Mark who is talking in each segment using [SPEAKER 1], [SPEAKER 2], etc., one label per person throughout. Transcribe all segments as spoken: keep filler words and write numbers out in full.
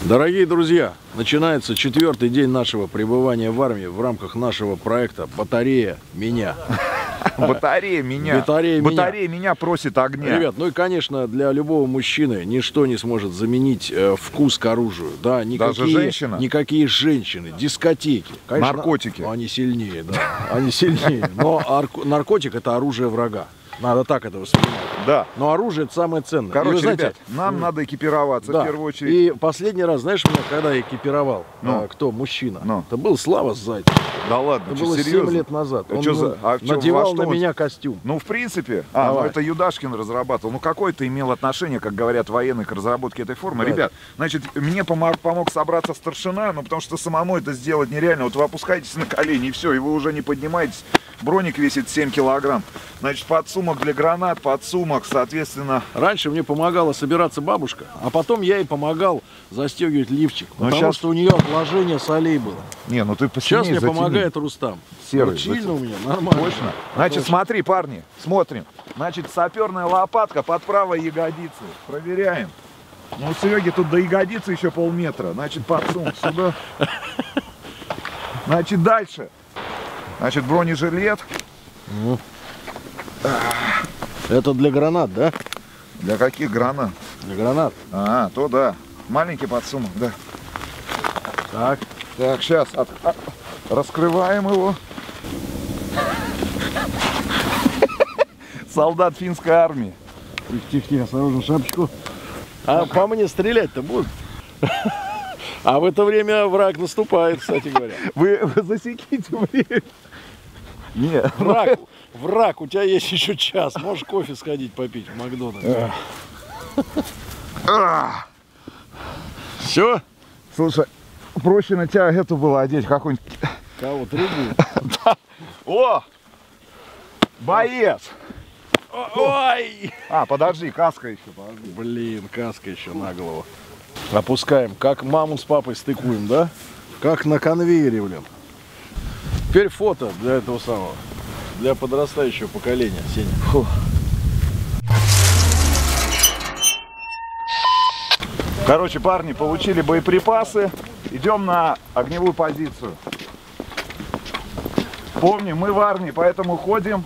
[SPEAKER 1] Дорогие друзья, начинается четвертый день нашего пребывания в армии в рамках нашего проекта «Батарея меня».
[SPEAKER 2] Батарея меня.
[SPEAKER 1] Батарея меня.
[SPEAKER 2] Батарея меня просит огня.
[SPEAKER 1] Ребят, ну и, конечно, для любого мужчины ничто не сможет заменить э, вкус к оружию. Да, никакие,
[SPEAKER 2] Даже женщина?
[SPEAKER 1] Никакие женщины, дискотеки. Конечно,
[SPEAKER 2] наркотики.
[SPEAKER 1] Ну, они сильнее, да. Они сильнее. Но наркотик — это оружие врага. Надо так это воспринимать.
[SPEAKER 2] Да.
[SPEAKER 1] Но оружие — это самое ценное.
[SPEAKER 2] Короче,
[SPEAKER 1] вы знаете,
[SPEAKER 2] ребят, нам надо экипироваться,
[SPEAKER 1] да.
[SPEAKER 2] в первую очередь.
[SPEAKER 1] И последний раз, знаешь, меня когда экипировал,
[SPEAKER 2] ну.
[SPEAKER 1] а, кто? Мужчина.
[SPEAKER 2] Ну.
[SPEAKER 1] Это был Слава Зайцев.
[SPEAKER 2] Да ладно,
[SPEAKER 1] это
[SPEAKER 2] что,
[SPEAKER 1] было
[SPEAKER 2] серьезно?
[SPEAKER 1] семь лет назад.
[SPEAKER 2] А
[SPEAKER 1] Он
[SPEAKER 2] чё за... а
[SPEAKER 1] надевал
[SPEAKER 2] чё,
[SPEAKER 1] на
[SPEAKER 2] он...
[SPEAKER 1] меня костюм.
[SPEAKER 2] Ну, в принципе, а, ну, это Юдашкин разрабатывал. Ну, какое-то имел отношение, как говорят военные, к разработке этой формы. Да. Ребят, значит, мне помог, помог собраться старшина, ну, потому что самому это сделать нереально. Вот вы опускаетесь на колени, и все, и вы уже не поднимаетесь. Броник весит семь килограмм. Значит, подсумок для гранат, подсумок, соответственно...
[SPEAKER 1] Раньше мне помогала собираться бабушка, а потом я ей помогал застегивать лифчик,
[SPEAKER 2] Но
[SPEAKER 1] потому
[SPEAKER 2] сейчас...
[SPEAKER 1] что у нее отложение солей было.
[SPEAKER 2] Не, ну ты
[SPEAKER 1] Сейчас мне
[SPEAKER 2] затяни.
[SPEAKER 1] помогает Рустам.
[SPEAKER 2] Серый.
[SPEAKER 1] Сильно у меня, нормально.
[SPEAKER 2] Точно. Значит, Точно. Смотри, парни, смотрим. Значит, саперная лопатка под правой ягодицей. Проверяем. Ну, у Сереги тут до ягодицы еще полметра. Значит, подсумок сюда. Значит, дальше. Значит, бронежилет.
[SPEAKER 1] Ну. Это для гранат, да?
[SPEAKER 2] Для каких гранат?
[SPEAKER 1] Для гранат.
[SPEAKER 2] А, то да. Маленький подсумок, да.
[SPEAKER 1] Так.
[SPEAKER 2] Так, сейчас от, от, раскрываем его. Солдат финской армии.
[SPEAKER 1] Тихо, тихо, осторожно, шапочку. А по мне стрелять-то будут? А в это время враг наступает, кстати говоря.
[SPEAKER 2] Вы, вы засеките время.
[SPEAKER 1] Нет. Враг, враг, у тебя есть еще час. Можешь кофе сходить попить в Макдональдс. Все?
[SPEAKER 2] Слушай, проще на тебя эту было одеть, какую-нибудь...
[SPEAKER 1] Кого? Трубу?
[SPEAKER 2] О! Боец!
[SPEAKER 1] Ой!
[SPEAKER 2] А, подожди, каска еще.
[SPEAKER 1] Подожди. Блин, каска еще на голову. Опускаем. Как маму с папой стыкуем, да? Как на конвейере, блин. Теперь фото для этого самого. Для подрастающего поколения, Сеня. Фу.
[SPEAKER 2] Короче, парни, получили боеприпасы. Идем на огневую позицию. Помни, мы в армии, поэтому ходим.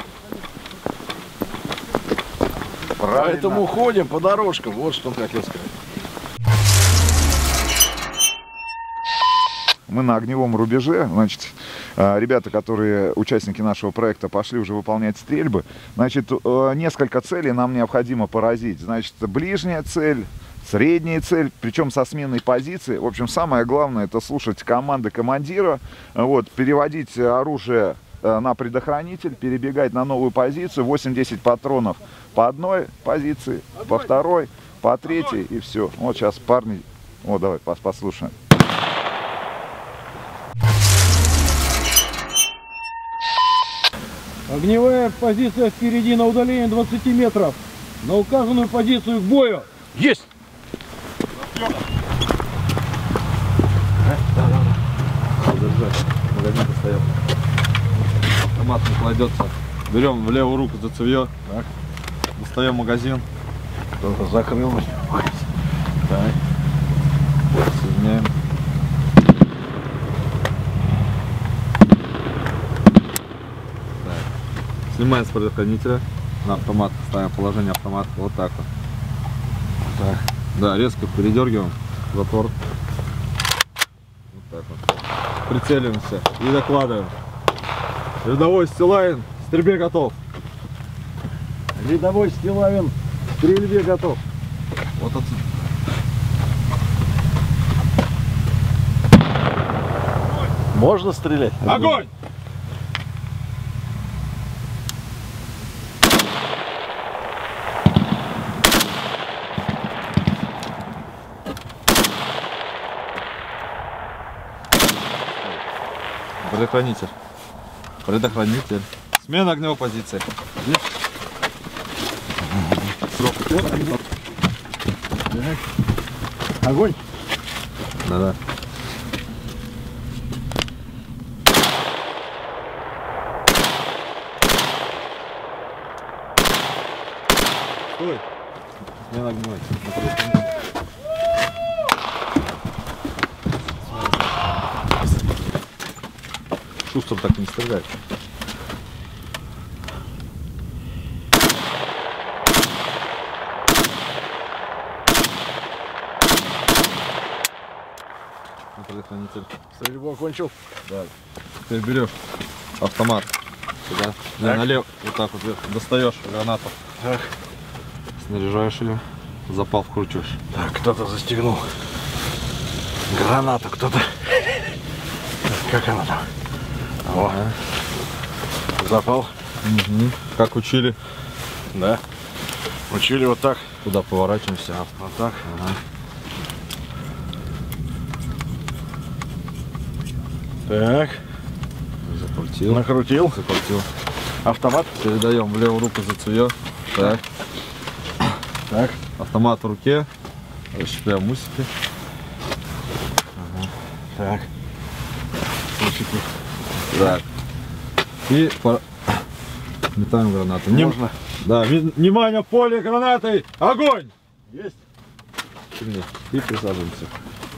[SPEAKER 2] Правильно.
[SPEAKER 1] Поэтому ходим по дорожкам. Вот что он хотел сказать.
[SPEAKER 2] Мы на огневом рубеже. Значит, ребята, которые участники нашего проекта, пошли уже выполнять стрельбы. Значит, несколько целей нам необходимо поразить. Значит, ближняя цель, средняя цель, причем со сменной позиции. В общем, самое главное — это слушать команды командира, вот, переводить оружие на предохранитель, перебегать на новую позицию, восемь-десять патронов по одной позиции, по второй, по третьей, и все. Вот сейчас парни, вот давай послушаем.
[SPEAKER 3] Огневая позиция впереди на удалении двадцати метров. На указанную позицию к бою.
[SPEAKER 1] Есть!
[SPEAKER 4] Магазин достаем. Автомат не кладется. Берем в левую руку за цевье. Так. Достаем магазин.
[SPEAKER 1] Кто-то закрыл.
[SPEAKER 4] Так. Соединяем. Так. Снимаем с предохранителя. На автомат ставим положение автомата. Вот так вот. Так. Да, резко передергиваем затвор. Вот так вот. Прицеливаемся и докладываем. Рядовой Стилавин, к стрельбе готов.
[SPEAKER 1] Рядовой Стилавин, к стрельбе готов.
[SPEAKER 4] Вот отсюда.
[SPEAKER 1] Можно стрелять?
[SPEAKER 4] Огонь! Предохранитель. Предохранитель. Смена огневой позиции.
[SPEAKER 1] Огонь.
[SPEAKER 4] Да-да. Стой. Смена огневой. шустро так не стрелять. Предохранитель.
[SPEAKER 1] Стрельбу окончил.
[SPEAKER 4] Да. Теперь берешь автомат сюда, не, налево, вот так вот вверх, достаешь гранату,
[SPEAKER 1] Так.
[SPEAKER 4] снаряжаешь ее, запал вкручиваешь.
[SPEAKER 1] Так, кто-то застегнул гранату, кто-то. Как она там? О,
[SPEAKER 4] Ага.
[SPEAKER 1] запал.
[SPEAKER 4] Угу. Как учили,
[SPEAKER 1] Да. Учили вот так.
[SPEAKER 4] куда поворачиваемся.
[SPEAKER 1] Вот так.
[SPEAKER 4] Ага.
[SPEAKER 1] Так.
[SPEAKER 4] Закрутил,
[SPEAKER 1] Накрутил.
[SPEAKER 4] закрутил.
[SPEAKER 1] Автомат.
[SPEAKER 4] Передаем в левую руку за цевьё. Так.
[SPEAKER 1] Так.
[SPEAKER 4] Автомат в руке, расщепляем усики.
[SPEAKER 1] Так. Усики.
[SPEAKER 4] Так. И пора... метаем гранату. Не-
[SPEAKER 1] Можно.
[SPEAKER 4] Да, ви- внимание, поле гранатой, огонь!
[SPEAKER 1] Есть.
[SPEAKER 4] Сильнее. И присаживаемся.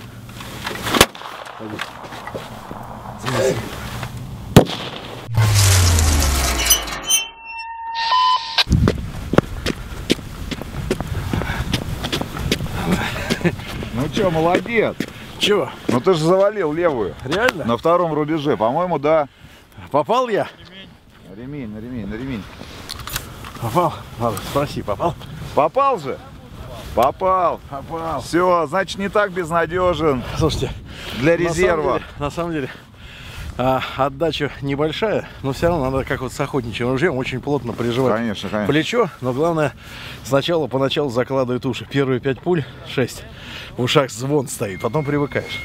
[SPEAKER 2] Ну чё, молодец.
[SPEAKER 1] Чего?
[SPEAKER 2] Ну ты же завалил левую.
[SPEAKER 1] Реально?
[SPEAKER 2] На втором рубеже, по-моему, да.
[SPEAKER 1] Попал я?
[SPEAKER 2] На ремень, на ремень, на ремень.
[SPEAKER 1] Попал? Ладно, спроси, попал?
[SPEAKER 2] Попал же? Попал.
[SPEAKER 1] Попал.
[SPEAKER 2] Все, значит, не так безнадежен
[SPEAKER 1] Слушайте,
[SPEAKER 2] для
[SPEAKER 1] на самом
[SPEAKER 2] резерва.
[SPEAKER 1] деле, на самом деле а, отдача небольшая, но все равно надо, как вот с охотничьим ружьем, очень плотно прижимать
[SPEAKER 2] Конечно, конечно.
[SPEAKER 1] плечо, но главное сначала поначалу закладывает уши. Первые пять пуль, шесть, в ушах звон стоит, потом привыкаешь.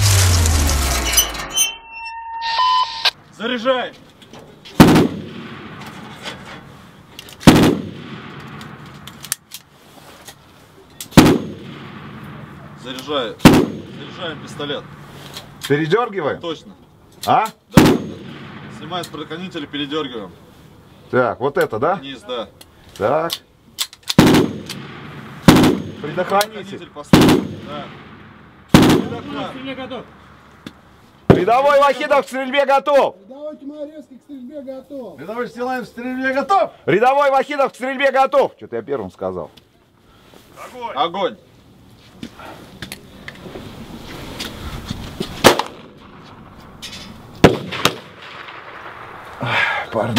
[SPEAKER 3] Заряжай!
[SPEAKER 4] Заряжаю. Заряжаем пистолет.
[SPEAKER 2] Передергиваем?
[SPEAKER 4] Точно.
[SPEAKER 2] А?
[SPEAKER 4] Снимаем с предохранителя, передергиваем.
[SPEAKER 2] Так, вот это, да?
[SPEAKER 4] Вниз, да.
[SPEAKER 2] Так. Предохранитель.
[SPEAKER 4] поставим. Да.
[SPEAKER 3] Стрельбе готов!
[SPEAKER 2] Рядовой Вахидов к стрельбе готов.
[SPEAKER 3] Давайте Морецкий к стрельбе готов!
[SPEAKER 1] Рядовой Стилаев, стрельбе готов!
[SPEAKER 2] Рядовой Вахидов к стрельбе готов. Что-то я первым сказал.
[SPEAKER 4] Огонь!
[SPEAKER 2] Парни.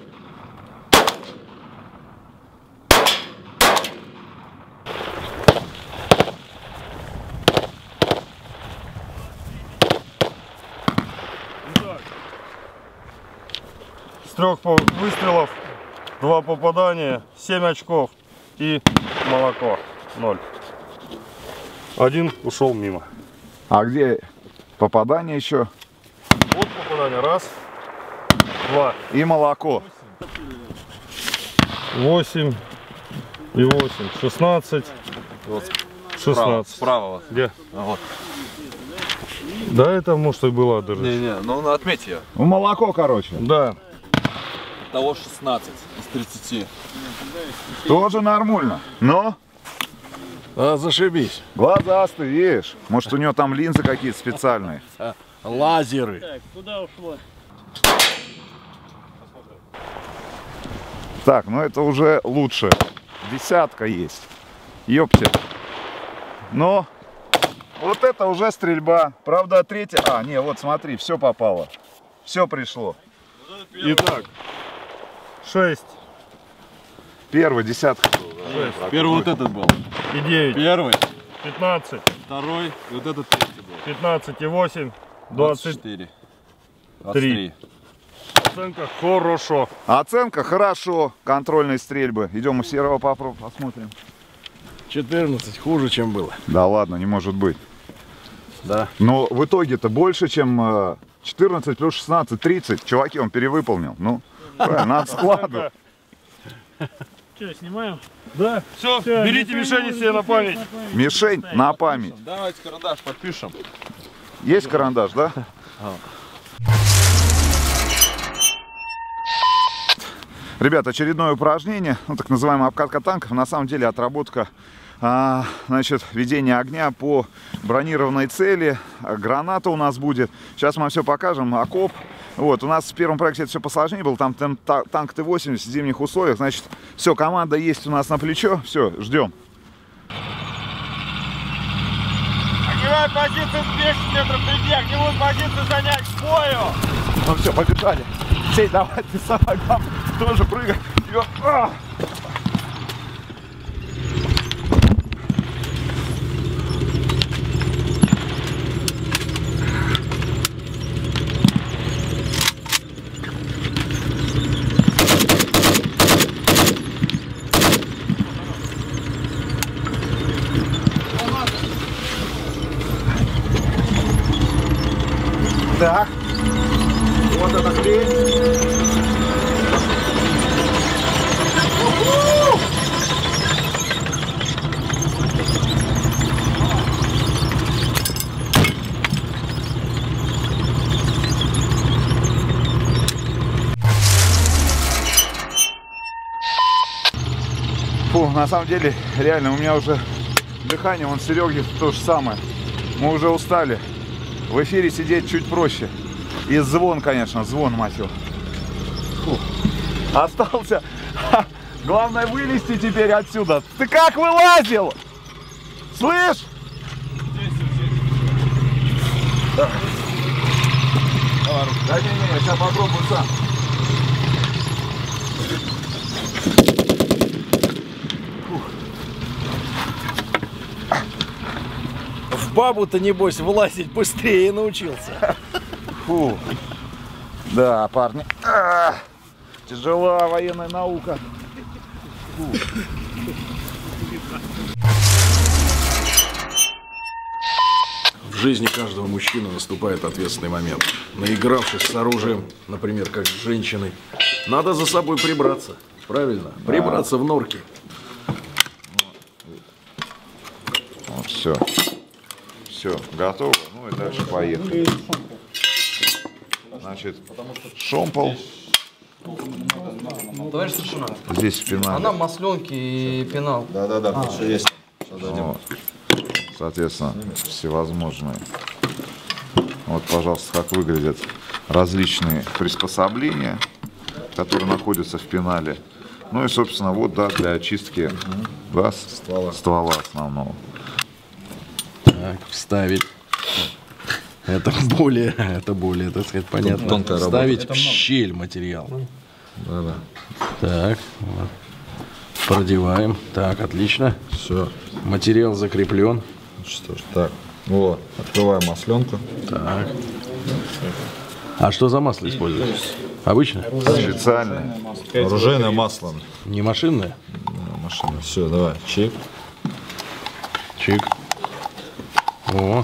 [SPEAKER 3] С трех выстрелов, два попадания, семь очков и молоко ноль. Один ушел мимо.
[SPEAKER 2] А где попадание еще?
[SPEAKER 3] Вот попадание, раз, два,
[SPEAKER 2] И молоко.
[SPEAKER 3] восемь и восемь, шестнадцать, шестнадцать.
[SPEAKER 4] Справа вот.
[SPEAKER 3] Где?
[SPEAKER 4] А, вот.
[SPEAKER 3] Да, это может и было даже.
[SPEAKER 4] Не-не, ну отметь ее.
[SPEAKER 2] Ну, молоко, короче.
[SPEAKER 3] Да.
[SPEAKER 4] Того шестнадцать из тридцати.
[SPEAKER 2] Тоже нормально. Но
[SPEAKER 1] А, зашибись.
[SPEAKER 2] глазастый, видишь? Может, у него там линзы какие-то специальные.
[SPEAKER 1] Лазеры.
[SPEAKER 3] Так, куда ушло?
[SPEAKER 2] Так, ну это уже лучше. Десятка есть. Ёпте. Но вот это уже стрельба. Правда, третья... А, не, вот смотри, все попало. Все пришло.
[SPEAKER 3] Итак, шесть
[SPEAKER 2] Первый, десятка.
[SPEAKER 4] Первый вот этот был.
[SPEAKER 3] и девять,
[SPEAKER 4] Первый,
[SPEAKER 3] пятнадцать,
[SPEAKER 4] второй и вот этот третий был.
[SPEAKER 3] пятнадцать и восемь, двадцать
[SPEAKER 4] четыре.
[SPEAKER 3] три. Оценка хорошо.
[SPEAKER 2] Оценка хорошо. Контрольной стрельбы. Идем у серого попробуем, посмотрим.
[SPEAKER 1] четырнадцать, хуже, чем было.
[SPEAKER 2] Да ладно, не может быть.
[SPEAKER 1] Да.
[SPEAKER 2] Но в итоге-то больше, чем э, четырнадцать плюс шестнадцать, тридцать. Чуваки, он перевыполнил. Ну, правильно, надо складу.
[SPEAKER 3] Что, снимаем? Да. Все, берите мишени себе на память.
[SPEAKER 2] Мишень на память.
[SPEAKER 4] Давайте карандаш подпишем.
[SPEAKER 2] Есть карандаш, да? Ребят, очередное упражнение, ну, так называемая обкатка танков. На самом деле отработка а, значит, ведение огня по бронированной цели. Граната у нас будет. Сейчас мы вам все покажем. Окоп. Вот, у нас в первом проекте это все посложнее было. Там, там танк Т восемьдесят в зимних условиях. Значит, все, команда есть у нас на плечо. Все, ждем.
[SPEAKER 5] Огневая позиция десять метров впереди. Огневую позицию занять к бою.
[SPEAKER 2] Ну все, побежали. Сей, давай, ты самое главное. Тоже прыгай. А! Так, вот это хрень. Фу, на самом деле, реально, у меня уже дыхание, вон Сереги то же самое. Мы уже устали. В эфире сидеть чуть проще. И звон, конечно, звон, мать его. Фу. Остался. Главное вылезти теперь отсюда. Ты как вылазил? Слышь? Да. Да не, не, я сейчас попробую сам.
[SPEAKER 1] В бабу-то, небось, вылазить быстрее научился.
[SPEAKER 2] Фу. Да, парни. А, тяжела военная наука. Фу.
[SPEAKER 1] В жизни каждого мужчины наступает ответственный момент. Наигравшись с оружием, например, как с женщиной, надо за собой прибраться. Правильно? Прибраться в норке.
[SPEAKER 2] Вот, все. Все, готово. Ну и дальше поехали. Значит, шомпол.
[SPEAKER 6] Товарищ старшина,
[SPEAKER 2] Здесь пенал.
[SPEAKER 6] она масленки и пенал.
[SPEAKER 4] Да, да, да, все есть.
[SPEAKER 2] Вот. Соответственно, всевозможные. Вот, пожалуйста, как выглядят различные приспособления, которые находятся в пенале. Ну и, собственно, вот, да, для очистки, да, ствола. ствола основного.
[SPEAKER 1] Так, вставить. Это более, это более, так сказать, понятно.
[SPEAKER 4] Тонкая работа.
[SPEAKER 1] Вставить в щель материал.
[SPEAKER 4] Да, да.
[SPEAKER 1] Так, вот. Продеваем. Так, отлично.
[SPEAKER 4] Все.
[SPEAKER 1] Материал закреплен.
[SPEAKER 4] Что ж, так. Вот, открываем масленку.
[SPEAKER 1] Так. А что за масло используется? Обычно?
[SPEAKER 2] Специальное.
[SPEAKER 4] Оружейное масло.
[SPEAKER 1] Не машинное?
[SPEAKER 4] Машина. Все, давай, чик.
[SPEAKER 1] Чик. О.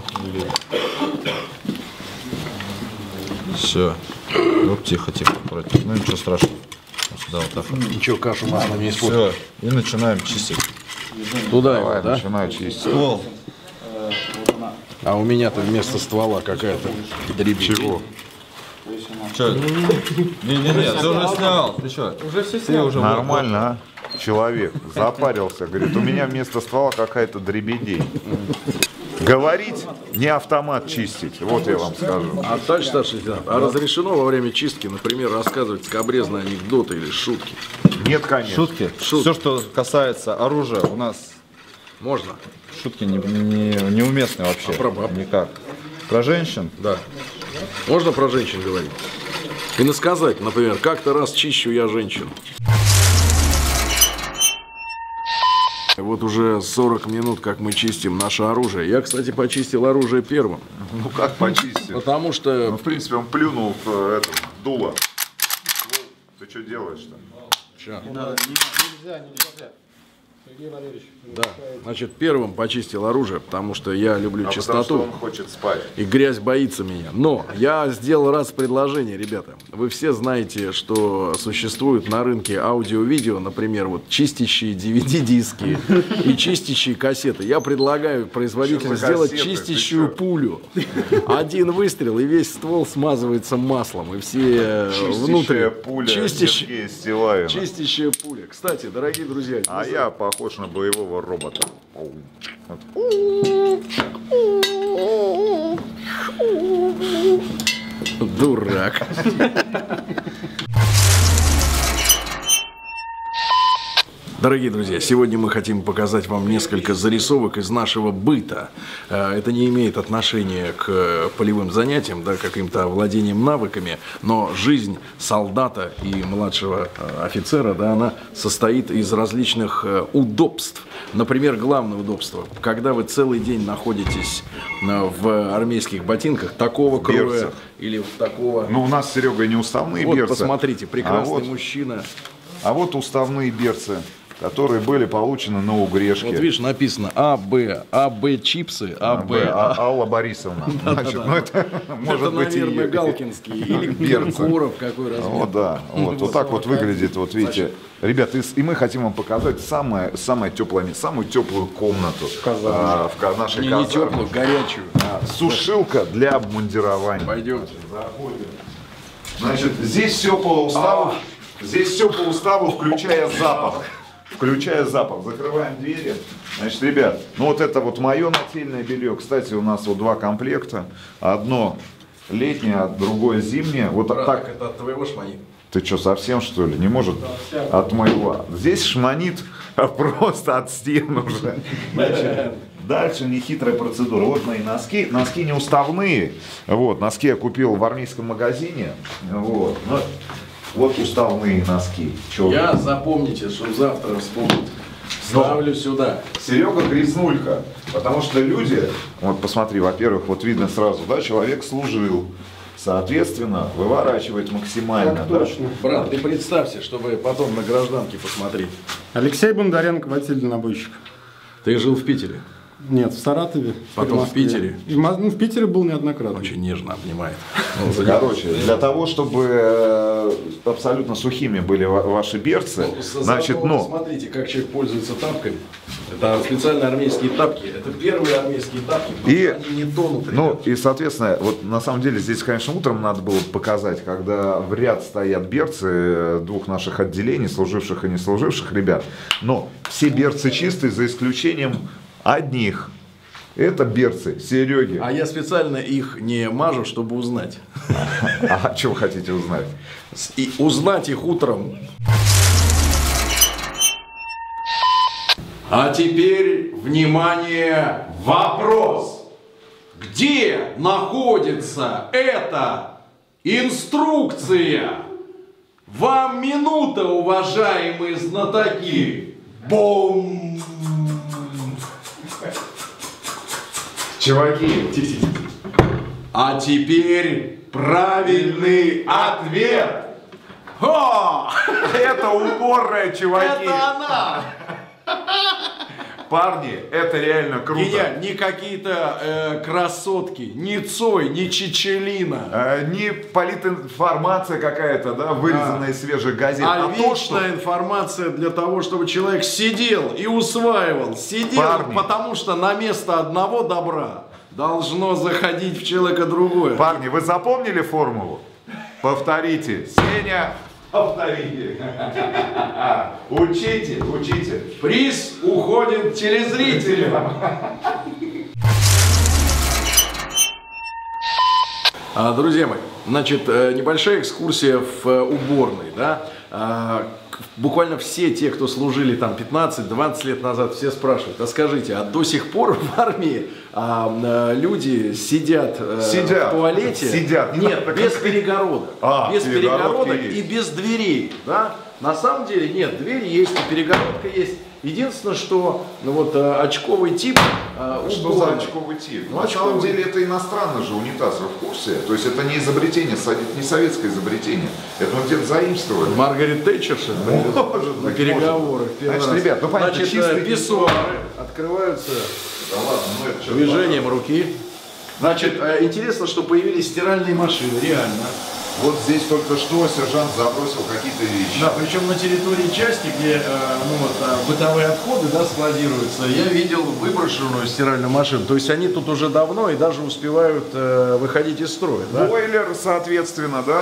[SPEAKER 4] Все. Оп, тихо, тихо, против. Ну ничего страшного. Вот сюда вот так.
[SPEAKER 1] Ничего, кашу масло не используем.
[SPEAKER 4] Все. И начинаем чистить.
[SPEAKER 1] Туда
[SPEAKER 2] Давай,
[SPEAKER 1] его, да?
[SPEAKER 2] начинаю чистить.
[SPEAKER 4] Ствол.
[SPEAKER 1] А у меня-то вместо ствола какая-то дребедень.
[SPEAKER 2] Чего?
[SPEAKER 4] Че? Не-не-не, ты уже снял. Ты что? Уже все снял. Уже
[SPEAKER 2] Нормально, а? Человек запарился, говорит, у меня вместо ствола какая-то дребедень. Говорить, не автомат чистить, вот я вам скажу.
[SPEAKER 1] А товарищ старший лейтенант, а разрешено во время чистки, например, рассказывать скабрезные анекдоты или шутки?
[SPEAKER 2] Нет, конечно.
[SPEAKER 4] Шутки.
[SPEAKER 1] Шутки.
[SPEAKER 4] Все, что касается оружия, у нас
[SPEAKER 1] Можно?
[SPEAKER 4] шутки не, не, неуместны вообще.
[SPEAKER 1] А про баб?
[SPEAKER 4] Никак. Про женщин?
[SPEAKER 1] Да. Можно про женщин говорить? И насказать, например, как-то раз чищу я женщину. Вот уже сорок минут, как мы чистим наше оружие. Я, кстати, почистил оружие первым.
[SPEAKER 2] Ну как почистил?
[SPEAKER 1] Потому что...
[SPEAKER 2] Ну, в принципе, он плюнул в э, это, дуло. Ты что делаешь-то?
[SPEAKER 1] Ща.
[SPEAKER 3] Нельзя, нельзя. Сергей Валерьевич.
[SPEAKER 1] Да. Значит, первым почистил оружие, потому что я люблю
[SPEAKER 2] А
[SPEAKER 1] чистоту.
[SPEAKER 2] потому что он хочет спать.
[SPEAKER 1] И грязь боится меня. Но я сделал раз предложение, ребята. Вы все знаете, что существуют на рынке аудио-видео, например, вот чистящие ди ви ди-диски и чистящие кассеты. Я предлагаю производителю сделать
[SPEAKER 2] кассеты?
[SPEAKER 1] чистящую пулю. Один выстрел, и весь ствол смазывается маслом. И все внутри...
[SPEAKER 2] Чистящая пуля
[SPEAKER 1] Чистящая-
[SPEAKER 2] Сергея Стилавина.
[SPEAKER 1] Чистящая пуля. Кстати, дорогие друзья,
[SPEAKER 2] А я, походу, похож на боевого робота.
[SPEAKER 1] Дурак. Дорогие друзья, сегодня мы хотим показать вам несколько зарисовок из нашего быта. Это не имеет отношения к полевым занятиям, да, каким-то владением навыками, но жизнь солдата и младшего офицера, да, она состоит из различных удобств. Например, главное удобство, когда вы целый день находитесь в армейских ботинках такого кроя
[SPEAKER 2] Берцах.
[SPEAKER 1] или такого...
[SPEAKER 2] Ну, у нас с Серегой не уставные
[SPEAKER 1] Вот,
[SPEAKER 2] берцы.
[SPEAKER 1] посмотрите, прекрасный
[SPEAKER 2] а вот,
[SPEAKER 1] мужчина.
[SPEAKER 2] А вот уставные берцы, которые были получены на Угрешке.
[SPEAKER 1] Вот видишь, написано А Б, А Б чипсы, А Б.
[SPEAKER 2] А, Алла Борисовна. Значит, ну это может быть и
[SPEAKER 1] наверное, Галкинский или
[SPEAKER 2] берцы.
[SPEAKER 1] Киркоров, какой размер.
[SPEAKER 2] Вот, да, вот, вот так вот выглядит, вот видите. Ребята, и мы хотим вам показать самое, самое теплое, самую теплую комнату а, в нашей
[SPEAKER 1] Не, не
[SPEAKER 2] казарме.
[SPEAKER 1] теплую, горячую.
[SPEAKER 2] А, сушилка для обмундирования.
[SPEAKER 1] Пойдемте.
[SPEAKER 2] Заходим. Значит, здесь все по уставу, здесь все по уставу, включая запах. Включая запах. Закрываем двери. Значит, ребят, ну вот это вот мое нательное белье. Кстати, у нас вот два комплекта. Одно летнее, а другое зимнее. Вот
[SPEAKER 1] Брат,
[SPEAKER 2] так.
[SPEAKER 1] это от твоего шмани.
[SPEAKER 2] Ты что, совсем что ли? Не может от моего. Здесь шманит просто от стен уже. Значит, дальше нехитрая процедура. Вот мои носки. Носки не уставные. Вот, носки я купил в армейском магазине. Вот. Но вот уставные носки. Чё
[SPEAKER 1] Я,
[SPEAKER 2] вы?
[SPEAKER 1] запомните, что завтра вспомнить. Ставлю сюда.
[SPEAKER 2] Серега грязнулька. Потому что люди, вот посмотри, во-первых, вот видно сразу, да, человек служил. Соответственно, выворачивает максимально.
[SPEAKER 3] Так
[SPEAKER 2] да?
[SPEAKER 3] точно.
[SPEAKER 1] Брат, ты представься, чтобы потом на гражданке посмотреть.
[SPEAKER 3] Алексей Бондаренко, водитель дальнобойщик.
[SPEAKER 1] Ты жил в Питере?
[SPEAKER 3] Нет, в Саратове.
[SPEAKER 1] Потом в
[SPEAKER 3] Москве.
[SPEAKER 1] Питере?
[SPEAKER 3] И в Мо- ну, в Питере был неоднократно.
[SPEAKER 1] Очень нежно обнимает.
[SPEAKER 2] Короче, для того, чтобы э, абсолютно сухими были ва- ваши берцы,
[SPEAKER 1] Ну,
[SPEAKER 2] значит,
[SPEAKER 1] зато
[SPEAKER 2] ну,
[SPEAKER 1] смотрите, как человек пользуется тапками. Это специальные армейские тапки. Это первые армейские тапки, потому
[SPEAKER 2] И-
[SPEAKER 1] что они не тонут.
[SPEAKER 2] ну,
[SPEAKER 1] ребят.
[SPEAKER 2] и, соответственно, вот на самом деле здесь, конечно, утром надо было показать, когда в ряд стоят берцы э, двух наших отделений, служивших и не служивших ребят. Но все берцы чистые, за исключением одних. Это берцы Сереги.
[SPEAKER 1] А я специально их не мажу, чтобы узнать.
[SPEAKER 2] А что вы хотите узнать?
[SPEAKER 1] И узнать их утром. А теперь, внимание, вопрос. Где находится эта инструкция? Вам минута, уважаемые знатоки. Бум!
[SPEAKER 2] Чуваки,
[SPEAKER 1] А теперь правильный ответ. О!
[SPEAKER 2] это упорная, чуваки.
[SPEAKER 1] Это она!
[SPEAKER 2] Парни, это реально круто.
[SPEAKER 1] И я, не какие-то э, красотки, ни Цой, ни Чичелина,
[SPEAKER 2] Э, не политинформация какая-то, да, вырезанная из свежих газет,
[SPEAKER 1] а
[SPEAKER 2] а то, что
[SPEAKER 1] вечная информация для того, чтобы человек сидел и усваивал. Сидел,
[SPEAKER 2] Парни.
[SPEAKER 1] потому что на место одного добра должно заходить в человека другое.
[SPEAKER 2] Парни, вы запомнили формулу? Повторите. Сеня, повторите. Учите, учите.
[SPEAKER 1] Приз уходит телезрителям. А, Друзья мои, значит, э, небольшая экскурсия в э, уборной, да. А, к- Буквально все те, кто служили там пятнадцать-двадцать лет назад, все спрашивают: а скажите, а до сих пор в армии а, э, люди сидят, э,
[SPEAKER 2] Сидят.
[SPEAKER 1] в туалете?
[SPEAKER 2] Сидят. Не
[SPEAKER 1] Нет,
[SPEAKER 2] надо
[SPEAKER 1] без
[SPEAKER 2] как-
[SPEAKER 1] перегородок.
[SPEAKER 2] А,
[SPEAKER 1] без
[SPEAKER 2] перегородки
[SPEAKER 1] перегородок
[SPEAKER 2] есть.
[SPEAKER 1] и без дверей, да. На самом деле нет, дверь есть, и перегородка есть. Единственное, что ну, вот э, очковый тип э,
[SPEAKER 2] Что за
[SPEAKER 1] уборной.
[SPEAKER 2] очковый тип?
[SPEAKER 1] Ну,
[SPEAKER 2] На самом
[SPEAKER 1] очковый.
[SPEAKER 2] деле это иностранный же унитаз, вы в курсе? То есть это не изобретение, со- не советское изобретение. Это мы где-то заимствовали.
[SPEAKER 1] Маргарет Тэтчер, что ли,
[SPEAKER 2] Может
[SPEAKER 1] на
[SPEAKER 2] быть,
[SPEAKER 1] переговорах. первый
[SPEAKER 2] Значит,
[SPEAKER 1] раз.
[SPEAKER 2] ребят, ну понятно,
[SPEAKER 1] Значит,
[SPEAKER 2] чистый-
[SPEAKER 1] э, писсуары открываются
[SPEAKER 2] Да ладно, ну это что?
[SPEAKER 1] движением руки. Значит, э, интересно, что появились стиральные машины, реально.
[SPEAKER 2] Вот здесь только что сержант забросил какие-то вещи.
[SPEAKER 1] Да, причем на территории части, где э, ну, вот, э, бытовые отходы, да, складируются, я видел выброшенную стиральную машину. То есть они тут уже давно и даже успевают э, выходить из строя. Да?
[SPEAKER 2] Бойлер, соответственно, да?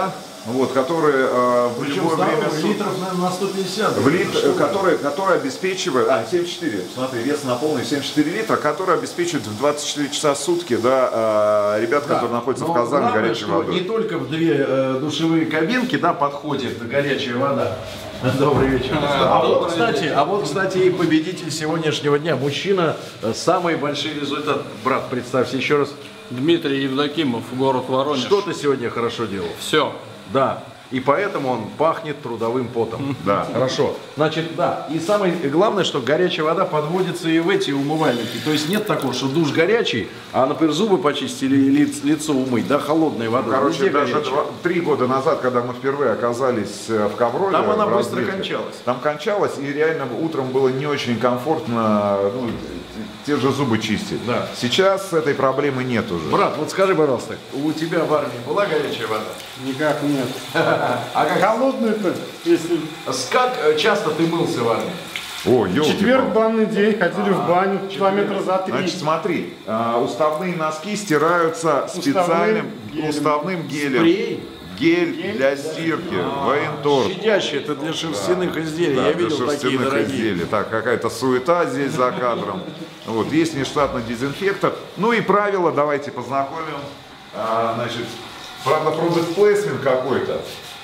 [SPEAKER 2] вот, которые э, в любое время суток-
[SPEAKER 1] литров, наверное, на сто пятьдесят.
[SPEAKER 2] в лит- который, который обеспечивает, а, семьдесят четыре, смотри, вес на полный семьдесят четыре литра, который обеспечивает в двадцать четыре часа в сутки, да, э, ребят,
[SPEAKER 1] Да.
[SPEAKER 2] которые находятся
[SPEAKER 1] Но
[SPEAKER 2] в казарме
[SPEAKER 1] главное,
[SPEAKER 2] горячей
[SPEAKER 1] что
[SPEAKER 2] водой.
[SPEAKER 1] не только в две э, душевые кабинки, да, подходит горячая вода. Добрый вечер. А вот, кстати, а вот, кстати, и победитель сегодняшнего дня. Мужчина, э, самый большой результат. Брат, представься еще раз.
[SPEAKER 6] Дмитрий Евдокимов, город Воронеж.
[SPEAKER 1] Что ты сегодня хорошо делал?
[SPEAKER 6] Все.
[SPEAKER 1] Да. И поэтому он пахнет трудовым потом.
[SPEAKER 2] Да.
[SPEAKER 1] Хорошо. Значит, да. И самое главное, что горячая вода подводится и в эти умывальники. То есть нет такого, что душ горячий, а, например, зубы почистили и лиц- лицо умыть, да, холодной водой.
[SPEAKER 2] Короче,
[SPEAKER 1] Везде
[SPEAKER 2] даже
[SPEAKER 1] горячая.
[SPEAKER 2] два- три года назад, когда мы впервые оказались э, в Коврове,
[SPEAKER 1] Там она
[SPEAKER 2] в
[SPEAKER 1] быстро
[SPEAKER 2] разведке,
[SPEAKER 1] кончалась.
[SPEAKER 2] Там кончалась, и реально утром было не очень комфортно, ну, те же зубы чистить.
[SPEAKER 1] Да.
[SPEAKER 2] Сейчас этой проблемы нет уже.
[SPEAKER 1] Брат, вот скажи, пожалуйста, у тебя в армии была горячая вода?
[SPEAKER 3] Никак нет.
[SPEAKER 1] А как,
[SPEAKER 3] Холодную-то, если
[SPEAKER 1] с- как э, часто ты мылся в армии?
[SPEAKER 2] О, ёлки-палки.
[SPEAKER 3] четверг банный день, ходили в баню километра за три.
[SPEAKER 2] Значит, смотри, а, уставные носки стираются специальным
[SPEAKER 3] гелем.
[SPEAKER 2] уставным гелем.
[SPEAKER 1] Спрей?
[SPEAKER 2] Гель для стирки, военторг.
[SPEAKER 1] Щадящие, это для шерстяных изделий.
[SPEAKER 2] Да,
[SPEAKER 1] Я
[SPEAKER 2] для
[SPEAKER 1] видел такие
[SPEAKER 2] шерстяных
[SPEAKER 1] дорогие.
[SPEAKER 2] изделий. Так, какая-то суета здесь за кадром. Вот, есть нештатный дезинфектор. Ну и правила, давайте познакомим. А, значит, правда, product placement какой-то.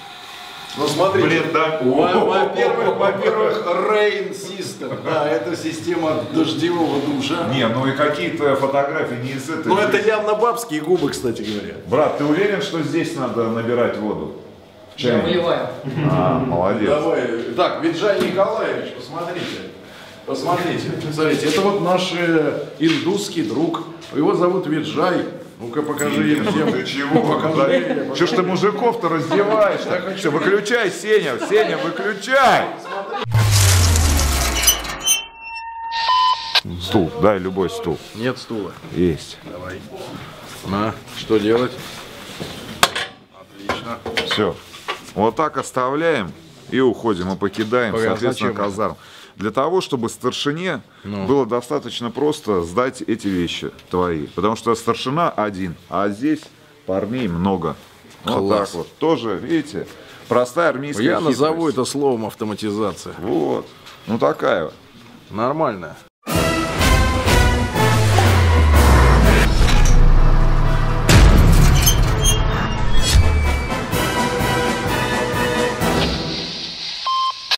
[SPEAKER 1] Ну смотрите,
[SPEAKER 2] Блин, да.
[SPEAKER 1] во- во-первых, во-первых, Rain System, да, это система дождевого душа.
[SPEAKER 2] Не, ну и какие-то фотографии не из этой.
[SPEAKER 1] Ну это
[SPEAKER 2] жизни.
[SPEAKER 1] явно бабские губы, кстати говоря.
[SPEAKER 2] Брат, ты уверен, что здесь надо набирать воду? В
[SPEAKER 6] Я
[SPEAKER 2] чайник?
[SPEAKER 6] выливаю.
[SPEAKER 2] А, молодец.
[SPEAKER 1] Давай. Так, Виджай Николаевич, посмотрите. Посмотрите, смотрите, это вот наш э, индусский друг. Его зовут Виджай. Ну-ка покажи им всем.
[SPEAKER 2] Ты чего?
[SPEAKER 1] Покажи.
[SPEAKER 2] Че ж ты мужиков-то раздеваешь? Все, выключай, Сеня, Сеня, выключай! Стул, дай любой стул.
[SPEAKER 1] Нет стула.
[SPEAKER 2] Есть.
[SPEAKER 1] Давай. На, что делать? Отлично.
[SPEAKER 2] Все. Вот так оставляем и уходим, и покидаем,
[SPEAKER 1] Погоди,
[SPEAKER 2] соответственно,
[SPEAKER 1] зачем это?
[SPEAKER 2] казарм. Для того, чтобы старшине
[SPEAKER 1] Ну.
[SPEAKER 2] было достаточно просто сдать эти вещи твои. Потому что старшина один, а здесь парней много. Вот
[SPEAKER 1] Класс.
[SPEAKER 2] так вот. Тоже, видите, простая армейская
[SPEAKER 1] Я
[SPEAKER 2] хитрость.
[SPEAKER 1] назову это словом автоматизация.
[SPEAKER 2] Вот. Ну такая вот.
[SPEAKER 1] Нормально.